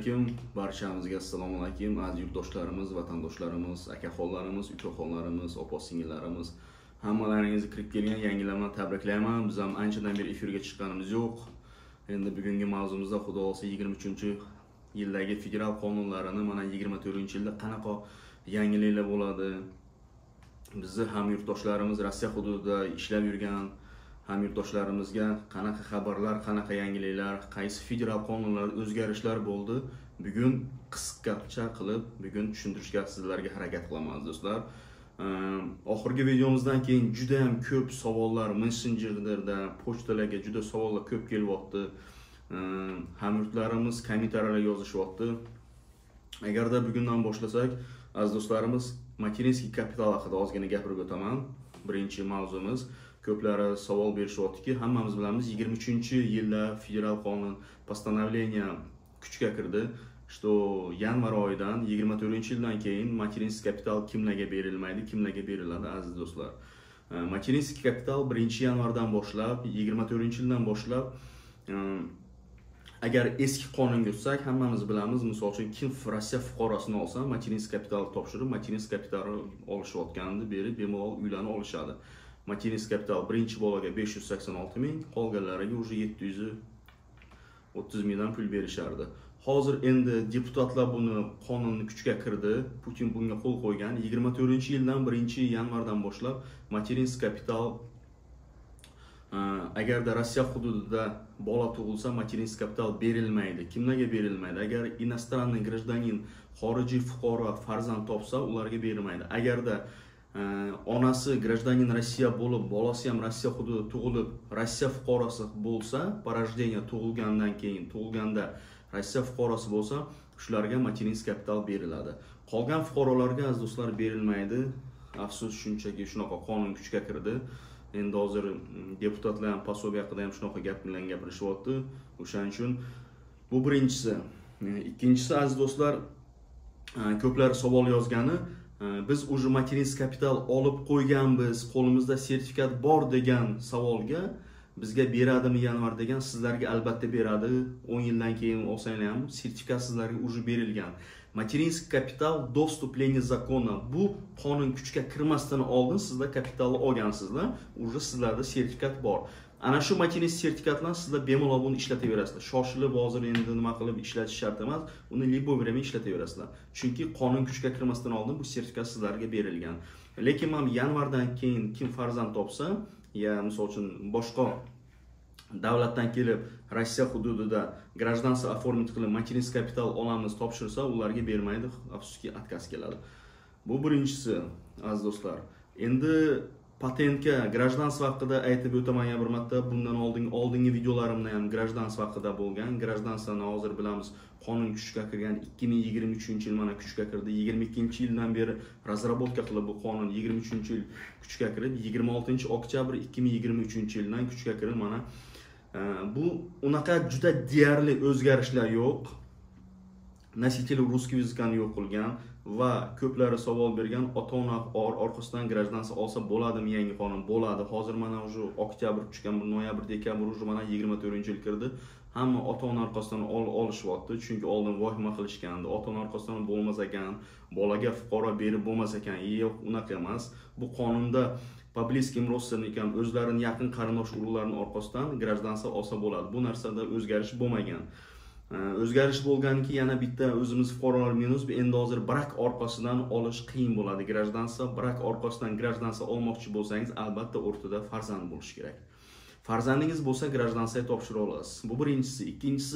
alaykum. Barchamizga assalomu alaykum. Aziz yurtdoshlarimiz, vatandoshlarimiz, akaxonlarimiz, ukaxonlarimiz, opa-singillarimiz, hammalaringizni kirib kelgan yangilarni tabriklayman. Biz ham anchadan beri efirga chiqqanimiz yo'q. Endi bugungi mavzumizda xudo xolisa 23-yildagi federal qonunlarini mana 24-yilda qanaqa yangiliklar bo'ladi? Bizni ham yurtdoshlarimiz Rossiya hududida ishlab yurgan ham yurtdoshlarimizga qanaqa xabarlar, qanaqa yangiliklar, qaysi federal qonunlarda o'zgarishlar bo'ldi? Bugun qisqacha qilib bugun tushuntirishga sizlarga harakat qilamiz do'stlar. Oxirgi videomizdan keyin juda ham ko'p savollar Messenger'da, pochtalarga juda savollar ko'p kelyapti. Hamyurtlarimiz kommentariylar yozishyapti. Agarda bugundan boshlasak, aziz do'stlarimiz, materinskiy kapital haqida ozgina gapirib o'taman. Birinchi mavzumiz. Ko'plari savol berishyaptiki, hammamiz bilamiz 23-yilda federal qonun постановление kuchga kirdi. Что yanvar oyidan 24-yildan keyin materinskiy kapital kimlarga berilmaydi, kimlarga beriladi aziz do'stlar. Materinskiy kapital 1-yanvardan boshlab 24-yildan boshlab agar eski qonunga o'tsak, hammamiz bilamiz, misol uchun kim Rossiya fuqarosini olsa, materinskiy kapital topshirib, materinskiy kapitalni olishayotganini berib, bemalol uylarni olishadi. Materinskiy kapital birinchi bolaga 586 ming, qolganlariga уже 730 mingdan pul berishardi. Hozir endi deputatlar buni qonunni kuchga kirdi. Putin bunga qo'l qo'ygan. 24-yildan 1-yanvardan boshlab materinskiy kapital agarda Rossiya hududida bola tug'ilsa, materinskiy kapital berilmaydi. Kimlarga berilmaydi? Agar inostraniy гражданин, xorijiy fuqaro farzand topsa, ularga berilmaydi. Agarda onasi гражданин Rossiya bo'lib, bolasi ham Rossiya hududida tug'ilib, Rossiya fuqarosi bo'lsa, по рождению tug'ilgandan keyin, tug'ilganda Rossiya fuqarosi bo'lsa, shularga materinskiy kapital beriladi. Qolgan fuqarolarga aziz do'stlar berilmaydi. Afsus, shunchaki shunaqa qonun kuchga kirdi. Endi hozir deputatlar ham pasobiy haqida ham shunaqa gap bilan gapirishyapti. O'shaning uchun bu birinchisi. Ikkinchisi aziz do'stlar, ko'plar savol yozgani, biz уже materinskiy kapital olib qo'yganmiz, qo'limizda sertifikat bor degan savolga bizga beradimi yanvar degan, sizlarga albatta beradi. 10 yildan keyin olsanglar ham sertifikat sizlarga уже berilgan. Materinskiy kapital до вступления закона. Bu qonun kuchga kirmasdan oldin sizlar kapitalni olgansizlar, уже sizlarda sertifikat bor. Ana shu materinskiy sertifikatlarni sizlar bemalol buni ishlataverasizlar. Shoshilib hozir endi nima qilib ishlatish shart emas, uni любой время ishlataverasizlar. Chunki qonun kuchga kirmasdan oldin bu sertifikat sizlarga berilgan. Lekin ham yanvardan keyin kim farzand topsa, ya misol uchun boshqa davlatdan kelib Rossiya hududida гражданство оформить qilib materinskiy kapital olamiz topshirsa, ularga bermaydi, afsuski отказ keladi. Bu birinchisi aziz do'stlar. Endi patentga гражданство haqida aytib o'taman yana bir marta. Bundan oldingi videolarimda ham гражданство haqida bo'lgan. Гражданствоni hozir bilamiz, qonun kuchga kirgan 2023-yil mana kuchga kirdi. 22-yildan beri razrabotka qilib bu qonun 23-yil kuchga kirib, 26-oktyabr 2023-yildan kuchga kirib mana bu unaqa juda deyarli o'zgarishlar yo'q. Nositel russkiy языкani yo'q qilgan va ko'plari savol bergan, ota-ona orqasidan гражданство olsa bo'ladimi? Yangi qonun bo'ladi. Hozir mana уже oktyabr tushgan, noyabr, dekabr уже mana 24-yil kirdi. Hamma ota-ona orqasidan olishyapti, chunki oldin vahima qilishgandi. Ota-ona orqasidan bo'lmas ekan, bolaga fuqaro berib bo'lmas ekan. Yo'q, unaqa emas. Bu qonunda по близким родственникам o'zlarining yaqin qarindosh urug'larining orqasidan гражданство olsa bo'ladi. Bu narsada o'zgarish bo'lmagan. O'zgarish bo'lganki, yana bitta o'zimiz fuqarolar minus, endi hozir brak orqasidan olish qiyin bo'ladi. Гражданство, brak orqasidan гражданство olmoqchi bo'lsangiz, albatta o'rtada farzand bo'lishi kerak. Farzandingiz bo'lsa, гражданство topshira olasiz. Bu birinchisi. Ikkinchisi,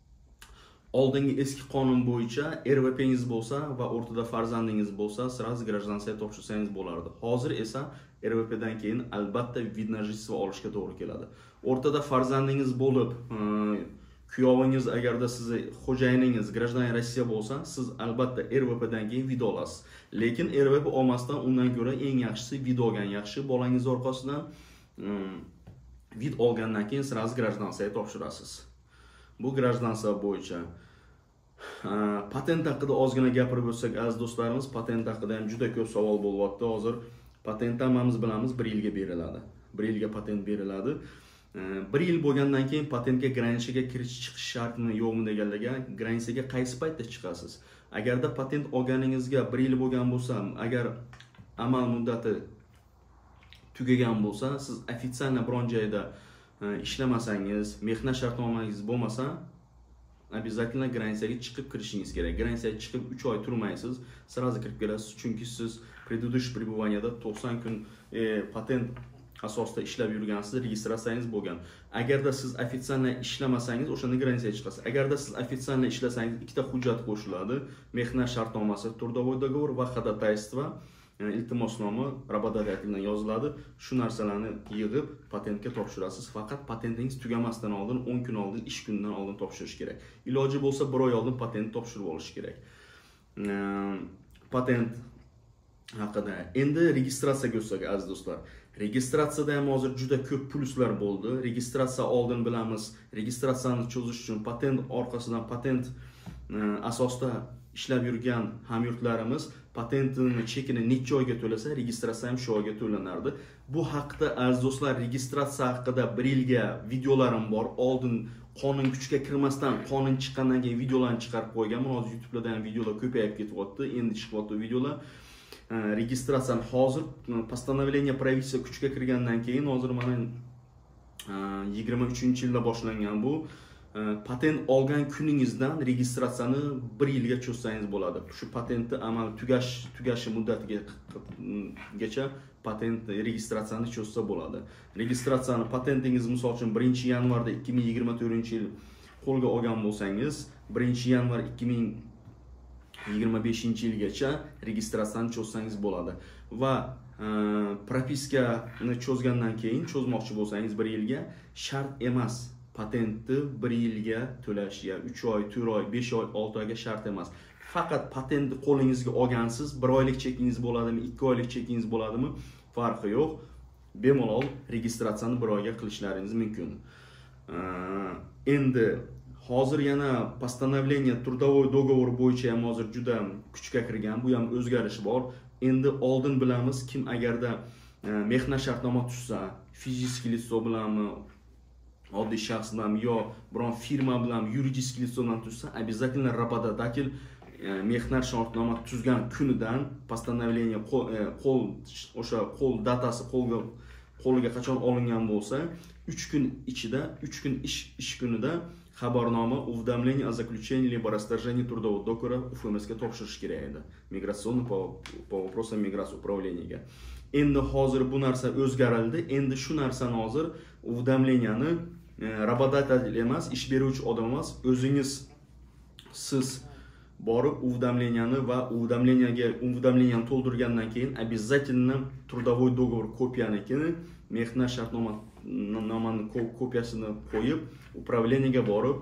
oldingi eski qonun bo'yicha RVPingiz bo'lsa va o'rtada farzandingiz bo'lsa, сразу гражданство topshirsangiz bo'lardi. Hozir esa RVPdan keyin albatta vid na жительство olishga to'g'ri keladi. O'rtada farzandingiz bo'lib, kuyovingiz agarda sizni xo'jayiningiz гражданин Rossiya bo'lsa, siz albatta RVPdan keyin vid olasiz. Lekin RVP olmasdan undan ko'ra eng yaxshisi vid olgan yaxshi. Bolangiz orqasidan vid olgandan keyin сразу гражданство topshirasiz. Bu гражданство bo'yicha. Patent haqida ozgina gapirib o'tsak, aziz do'stlarimiz, patent haqida ham juda ko'p savol bo'lyapti. Hozir patent hammamiz bilamiz 1 yilga beriladi. 1 yilga patent beriladi. 1 yil bo'lgandan keyin patentga gransiyaga kirish chiqish shartmi yo'qmi deganlarga, gransiyaga qaysi paytda chiqasiz? Agarda patent olganingizga 1 yil bo'lgan bo'lsa, agar amal muddati tugagan bo'lsa, siz ofitsialni biron joyda ishlamasangiz, mehnat shartnomangiz bo'lmasa, обязательно gransiyaga chiqib kirishingiz kerak. Gransiyaga chiqib 3 oy turmaysiz, sразу kirib kelasiz, chunki siz предыдущий пребываниеda 90 kun patent asosida ishlab yurgansiz, registratsiyangiz bo'lgan. Agarda siz ofitsialni ishlamasangiz, o'shanda gransiyaga chiqasiz. Agarda siz ofitsialni ishlasangiz, ikkita hujjat qo'shiladi: mehnat shartnomasi, трудовой договор va ходатайство, iltimosnoma работодательdan yoziladi. Shu narsalarni yig'ib patentga topshirasiz. Faqat patentingiz tugamasdan oldin, 10 kun oldin, ish kunidan oldin topshirish kerak. Iloji bo'lsa 1 oy oldin patent topshirib olish kerak. Patent haqida. Endi registratsiyaga o'tsak, aziz do'stlar. Registratsiyada ham hozir juda ko'p pluslar bo'ldi. Registratsiya oldin bilamiz, registratsiyani cho'zish uchun patent orqasidan patent asosida ishlab yurgan hamyurtlarimiz patentini chekini necha oyga to'lasa, registratsiya ham shu oyga to'lanardi. Bu haqda aziz do'stlar, registratsiya haqida 1 yilga videolarim bor. Oldin qonun kuchga kirmasdan, qonun chiqqandan keyin videolarni chiqarib qo'yganman. Hozir YouTube'da ham videolar ko'payib ketyapti. Endi chiqyapti videolar. Registratsiyani hozir постановление правительства kuchga kirgandan keyin hozir mana 23-yilda boshlangan bu. Patent olgan kuningizdan registratsiyani 1 yilga cho'zsangiz bo'ladi. Shu patentni amal tugashi muddatigacha patent registratsiyani cho'zsa bo'ladi. Registratsiyani patentingiz misol uchun 1-yanvarda 2024-yil qo'lga olgan bo'lsangiz, 1-yanvar 2025-yilgacha registratsiyani cho'zsangiz bo'ladi. Va propiskani cho'zgandan keyin cho'zmoqchi bo'lsangiz 1 yilga shart emas. Patentni 1 yilga to'lash, ya 3 oy, 4 oy, 5 oy, 6 oyga shart emas. Faqat patentni qo'lingizga olgansiz, 1 oylik chekingiz bo'ladimi, 2 oylik chekingiz bo'ladimi, farqi yo'q. Bemalol registratsiyani 1 oyga qilishlaringiz mumkin. Endi hozir yana постановление трудовой договор bo'yicha ham hozir juda kuchga kirgan, bu ham o'zgarish bor. Endi oldin bilamiz, kim agarda mehnat shartnoma tuzsa, fizический лицо bilanmi, oddiy shaxs bilan yo biron firma bilan, yuridiskiy лицо bilan tuzsa, обязательно работодатель mehnat shartnoma tuzgan kunidan постановление o'sha qo'l datasi qo'liga qachon olingan bo'lsa, 3 kun ichida, 3 kun ish kunida xabarnoma уведомление о заключении либо расторжении трудового договора УФМСga topshirish kerak edi. Migratsionni по вопросам миграции управлениyaga. Endi hozir bu narsa o'zgarildi. Endi shu narsani hozir уведомлениeni работодатель emas, ish beruvchi odam emas, o'zingiz siz borib уведомлениeni va уведомлениeni to'ldirgandan keyin обязательно трудовой договор kopiyanikini, mehnat shartnomani kopiyasini qo'yib, управлениyaga borib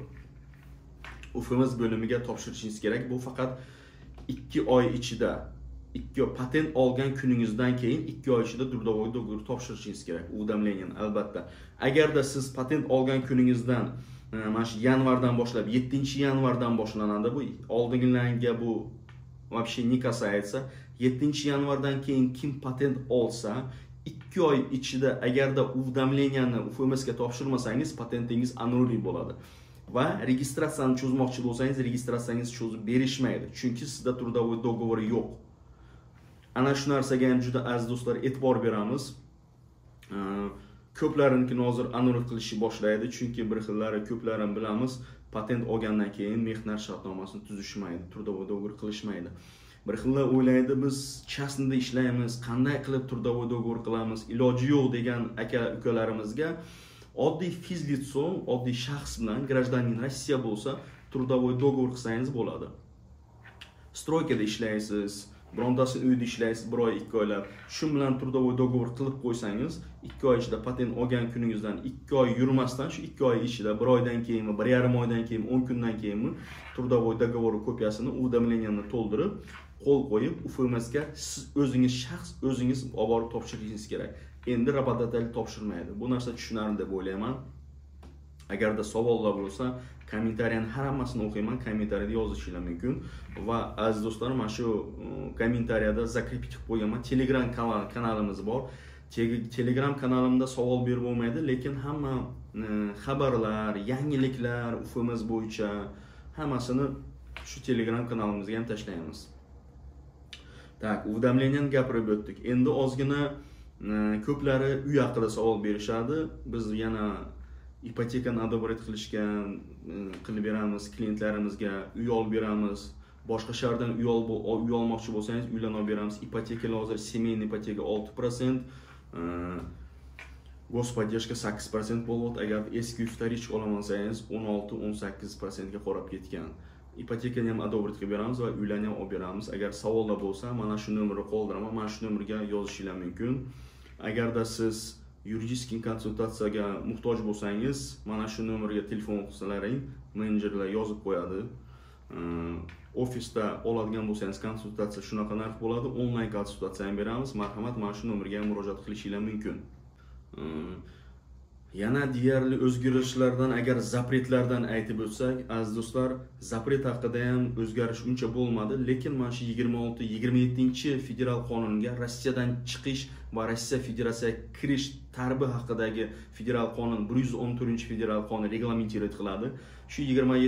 UFMS bo'limiga topshirishingiz kerak. Bu faqat 2 oy ichida, patent olgan kuningizdan keyin 2 oy ichida трудовой договор topshirishingiz kerak. Уведомлениeni albatta. Agarda siz patent olgan kuningizdan mana shu yanvardan boshlab 7-yanvardan boshlanadi, bu oldingilarga bu вообще не касается. 7-yanvardan keyin kim patent olsa, 2 oy ichida agarda уведомлениeni UFMSga topshirmasangiz, patentingiz annuliy bo'ladi. Va registratsiyani cho'zmoqchi bo'lsangiz, registratsiyangizni cho'zib berishmaydi, chunki sizda трудовой договор yo'q. Ana shu narsaga ham juda aziz do'stlar e'tibor beramiz. Ko'plariniki hozir annulit qilishni boshlaydi, chunki bir xillari ko'plarini bilamiz, patent olgandan keyin mehnat shartnomasini tuzishmaydi, трудовой договор qilishmaydi. Bir xillar o'ylaydi, biz частныйda ishlaymiz, qanday qilib трудовой договор qilamiz, iloji yo'q degan aka-ukalarimizga oddiy fizlitso, oddiy shaxs bilan гражданин Rossiya bo'lsa, трудовой договор qilsangiz bo'ladi. Stroykada ishlaysiz, birontasi uyda ishlaysiz 1 oy, 2 oylar. Shu bilan трудовой договор qilib qo'ysangiz, 2 oy ichida patent olgan kuningizdan 2 oy yurmasdan, shu 2 oy ichida 1 oydan keyinmi, 1,5 oydan keyin, 10 kundan keyinmi трудовой договор kopiyasini, уведомлениeni to'ldirib, qo'l qo'yib, UFMSga siz o'zingiz shaxs o'zingiz olib borib topshirishingiz kerak. Endi работодатель topshirmaydi. Bu narsa tushunarli deb o'ylayman. Agarda savollar bo'lsa, kommentariyani hammasini o'qiyman, kommentariyada yozishingiz mumkin. Va aziz do'stlar, mana shu kommentariyada zakrepitik qo'yganman. Telegram kanalimiz bor. Telegram kanalimda savol berib bo'lmaydi, lekin hamma xabarlar, yangiliklar Ufimiz bo'yicha hammasini shu Telegram kanalimizga ham tashlaymiz. Так, уведомленияni gapirib o'tdik. Endi ozgina ko'plari uy haqida savol berishadi. Biz yana ipotekani adobrat qilib beramiz, klientlarimizga uy olib beramiz. Boshqa shahardan uy olmoqchi bo'lsangiz, uylarni olib beramiz. Ipoteka hozir семейный ipoteka 6%, господдержка 8% bo'lyapti. Agar eski vторичка olmasangiz 16-18% ga qarab ketgan. Ipotekani ham adobrat qilib beramiz va uylarni ham olib beramiz. Agar savollar bo'lsa, mana shu nomerni qoldiraman. Mana shu nomerga yozishingiz mumkin. Agarda siz yuridik konsultatsiyaga muhtoj bo'lsangiz, mana shu nomerga telefon qilsalaring, menejerlar yozib qo'yadi. Ofisda oladigan bo'lsangiz konsultatsiya shunaqa narx bo'ladi. Onlayn konsultatsiya ham beramiz. Marhamat, mana shu nomerga ham murojaat qilishingiz mumkin. Yana deyarli o'zgarishlardan, agar zapretlardan aytib o'tsak, aziz do'stlar, zapret haqida ham o'zgarish uncha bo'lmadi, lekin mana shu 26-27 federal qonunga Rossiyadan chiqish va Rossiya Federatsiyasiga kirish tarbi haqidagi federal qonun 114-federal qonun reglamentировать qiladi. Shu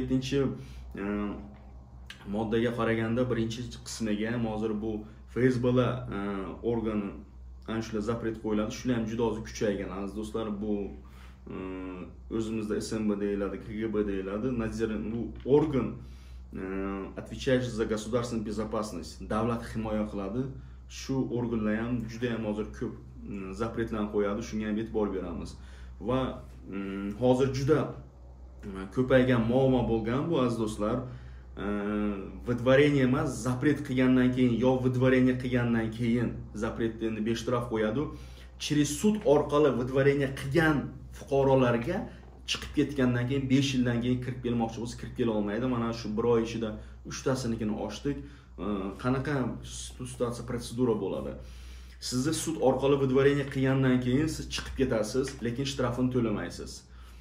27-moddaga qaraganda birinchi qismiga hozir bu FSBlar organi ana shular zapret qo'yiladi. Shular ham juda oz kuchaygan, aziz do'stlar. Bu o'zimizda SMB deyiladi, KGB deyiladi. Bu organ отвечающий за государственную безопасность, davlat himoya qiladi. Shu organlar ham juda ham hozir ko'p zapretlarni qo'yadi. Shunga ham e'tibor beramiz. Va hozir juda ko'paygan muammo bo'lgan bu, aziz do'stlar. Выдворение emas, zapret qilgandan keyin yo выдворение qilgandan keyin zapretni endi 5 taraf qo'yadi. Через sud orqali выдворение qilgan fuqarolarga chiqib ketgandan keyin 5 yildan keyin kirib kelmoqchi bo'lsa, kirib kela olmaydi. Mana shu 1 oy ichida 3 tasinikini ochdik. Qanaqa situatsiya prosedura bo'ladi? Sizni sud orqali выдворение qilgandan keyin siz chiqib ketasiz, lekin shtrafini to'lamaysiz.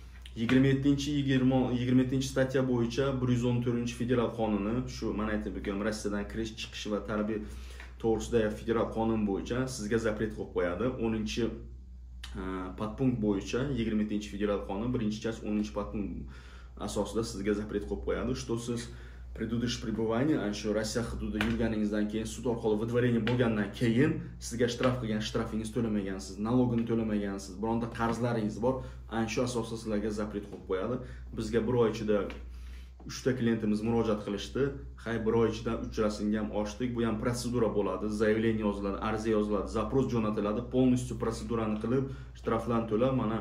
27-statya bo'yicha 114-federal qonuni, shu mana aytib o'tgan Rossiyadan kirish, chiqish va tarbiya to'g'risida federal qonun bo'yicha sizga zapret qo'yib qo'yadi. 10-podpunkt bo'yicha 27-federal qonun 1-часть 10-podpunkt asosida sizga zapret qo'yib qo'yadi. Что siz предыдущее пребывание, shu Rossiya hududida yurganingizdan keyin sud orqali выдворение bo'lgandan keyin sizga shtraf qilgan, shtrafingizni to'lamagansiz, nalogini to'lamagansiz, bironta qarzlaringiz bor, ana shu asosda sizlarga zapret qo'yib qo'yadi. Bizga 1 oy ichida 3 ta klientimiz murojaat qilishdi. 1 oy ichida 3 rasmga ham ochdik. Bu ham protsedura bo'ladi. Заявление yoziladi, ariza yoziladi, zaпрос jo'natiladi. Полностью protsedurani qilib, shtraflarni to'lab, mana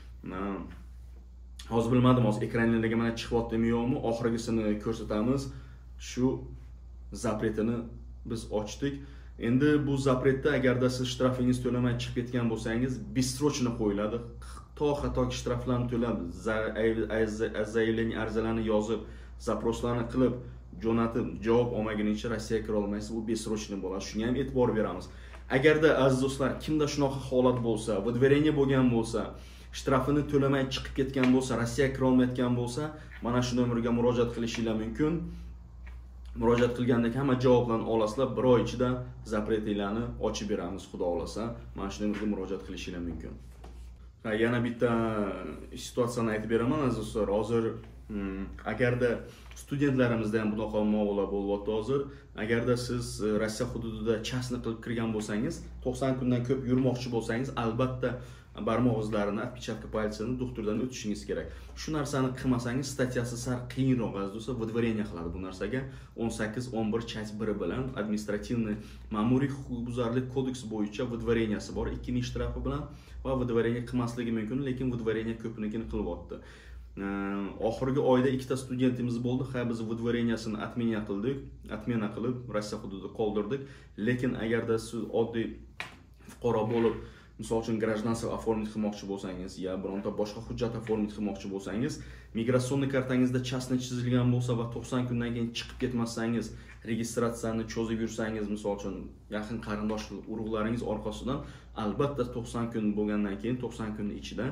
hozir bilmadim, hozir ekranlarga mana chiqyaptimi yo'qmi, oxirgisini ko'rsatamiz. Shu zapretini biz ochdik. Endi bu zapretda agarda siz shtrafingizni to'lamay chiqib ketgan bo'lsangiz, бессрочно qo'yiladi. Hattoki shtraflarni to'lab, заявление arizalarni yozib, zaproslarni qilib, jo'natib, javob olmagunicha Rossiyaga kira olmaysiz. Bu бессрочно bo'ladi. Shunga ham e'tibor beramiz. Agarda aziz do'stlar, kimda shunaqa holat bo'lsa, выдворение bo'lgan bo'lsa, shtrafini to'lamay chiqib ketgan bo'lsa, Rossiyaga kira olmayotgan bo'lsa, mana shu nomerga murojaat qilishingiz mumkin. Murojaat qilgandek hamma javoblarni olasizlar. 1 oy ichida zapretinglarni ochib beramiz, xudo xolasa. Mana shu nomerga murojaat qilishingiz mumkin. Yana bitta situatsiyani aytib beraman, aziz do'stlar. Hozir agarda studentlarimizda ham bunaqa muammolar bo'lyapti hozir. Agarda siz Rossiya hududida частный qilib kirgan bo'lsangiz, 90 kundan ko'p yurmoqchi bo'lsangiz, albatta barmoq izlarini, отпечатка пальцini doktordan o'tishingiz kerak. Shu narsani qilmasangiz, statyasi sar qiyinroq, aziz do'stlar, выдворение qiladi bu narsaga. 18-11 часть 1 bilan administrativniy ma'muriy huquqbuzarlik kodeksi bo'yicha выдворениесі bor, 2000 shtrafi bilan va выдворение qilmasligi mumkin, lekin выдворение ko'pnikini qilyapti. Oxirgi oyda 2 ta studentimiz bo'ldi. Biz выдворениесini atmena qilib Rossiya hududida qoldirdik. Lekin agarda siz oddiy fuqaro bo'lib, misol uchun гражданство оформить qilmoqchi bo'lsangiz, yo bironta boshqa hujjat оформить qilmoqchi bo'lsangiz, migratsion kartangizda частный chizilgan bo'lsa va 90 kundan keyin chiqib ketmasangiz, registratsiyani cho'zib yursangiz, misol uchun yaqin qarindosh urug'laringiz orqasidan, albatta 90 kun bo'lgandan keyin 90 kunning ichida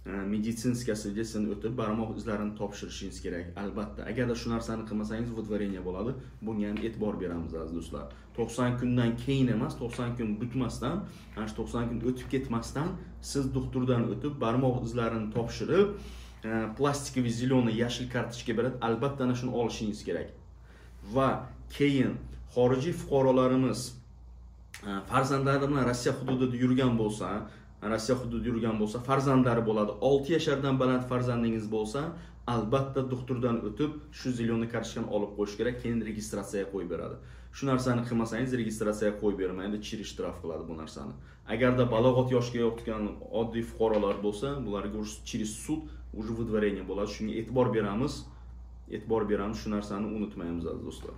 meditsinskiy asvidetsin o'tib barmoq izlarini topshirishingiz kerak. Albatta, agarda shu narsani qilmasangiz выдворение bo'ladi. Bunga ham e'tibor beramiz aziz do'stlar. 90 kundan keyin emas, 90 kun bitmasdan, ana shu 90 kun o'tib ketmasdan siz doktordan o'tib barmoq izlarini topshirib, plastikoviy zелёный yashil kartochka beradi. Albatta ana shuni olishingiz kerak. Va keyin xorijiy fuqarolarimiz farzandlari bilan Rossiya hududida yurgan bo'lsa, farzandlari bo'ladi. 6 yashardan baland farzandingiz bo'lsa, albatta doktordan o'tib, shu zелёный kartochkani olib qo'yish kerak, keyin registratsiyaga qo'yib beradi. Shu narsani qilmasangiz registratsiyaga qo'yib bermaydi, chiri shtraf qiladi bu narsani. Agarda balog'at yoshiga yetgan oddiy fuqarolar bo'lsa, bularga через суд уже выдворение bo'ladi. Shunga e'tibor beramiz. Shu narsani unutmaymiz aziz do'stlar.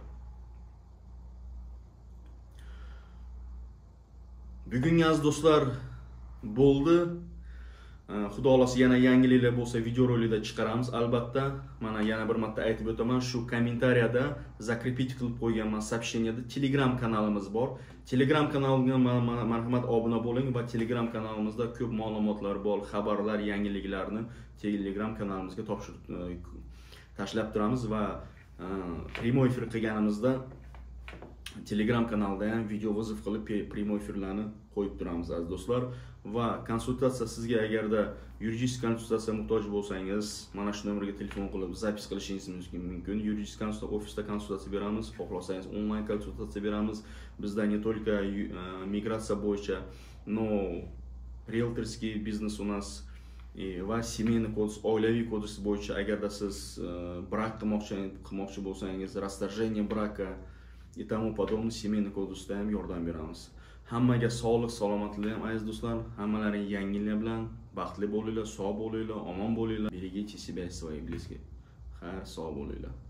Bugungi aziz do'stlar bo'ldi. Xudo xolasa yana yangiliklar bo'lsa video rolikda chiqaramiz. Albatta, mana yana bir marta aytib o'taman, shu kommentariyada закрепить qilib qo'yganman сообщениеda Telegram kanalimiz bor. Telegram kanalimga marhamat obuna bo'ling va Telegram kanalimizda ko'p ma'lumotlar bor, xabarlar, yangiliklarni Telegram kanalimizga tashlab turamiz va prямой efir qilganimizda Telegram kanalida ham video vizov qilib prямой efirlarni qo'yib turamiz aziz do'stlar. Va konsultatsiya sizga agarda yuridik konsultatsiya muhtoj bo'lsangiz, mana shu nomerga telefon qilib zapis qilishingiz mumkin. Yuridik konsultatsiya ofisda konsultatsiya beramiz, xohlasangiz onlayn konsultatsiya beramiz. Bizda не только migratsiya bo'yicha, но риэлторский бизнес у нас va семейный kodeks, oilaviy kodeks bo'yicha agarda siz brak qilmoqchi bo'lsangiz, расторжение брака и тому подобное семейный kodeksda ham yordam beramiz. Hammaga sog'lik, salomatlik ham aziz do'stlar. Hammalaring yangi yil bilan baxtli bo'linglar, sog' bo'linglar, omon bo'linglar. Берегите себя и своих близких. Xayr, sog' bo'linglar.